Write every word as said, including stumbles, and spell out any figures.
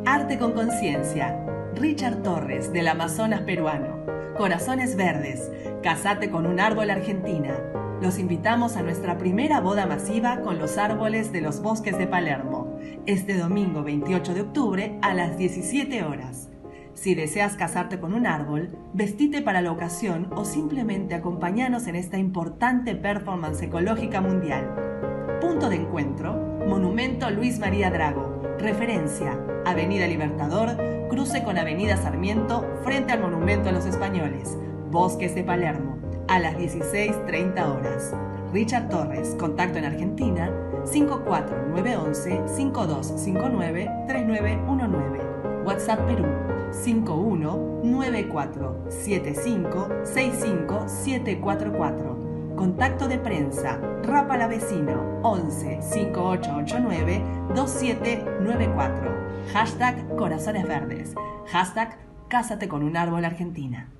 Arte con conciencia. Richard Torres, del Amazonas peruano. Corazones verdes. Casate con un árbol Argentina. Los invitamos a nuestra primera boda masiva con los árboles de los bosques de Palermo, este domingo veintiocho de octubre a las diecisiete horas. Si deseas casarte con un árbol, vestite para la ocasión o simplemente acompáñanos en esta importante performance ecológica mundial. Punto de encuentro: Monumento Luis María Drago. Referencia: Avenida Libertador, cruce con Avenida Sarmiento, frente al Monumento a los Españoles, Bosques de Palermo, a las dieciséis treinta horas. Richard Torres, contacto en Argentina, cinco cuatro nueve once, cinco dos cinco nueve, tres nueve uno nueve. WhatsApp Perú, cinco uno nueve cuatro siete cinco seis cinco siete cuatro cuatro. Contacto de prensa, Rapalavecino, once cinco ocho ocho nueve dos siete nueve cuatro. Hashtag Corazones Verdes. Hashtag Cásate con un árbol Argentina.